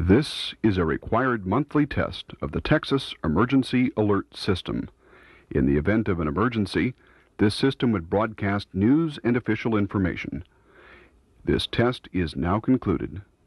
This is a required monthly test of the Texas Emergency Alert System. In the event of an emergency, this system would broadcast news and official information. This test is now concluded.